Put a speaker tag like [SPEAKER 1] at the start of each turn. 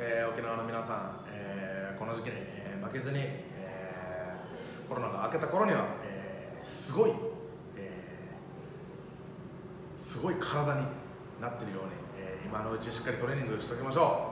[SPEAKER 1] 沖縄の皆さん、この時期に、負けずに、コロナが明けた頃には、すごい体になっているように、今のうちしっかりトレーニングしておきましょ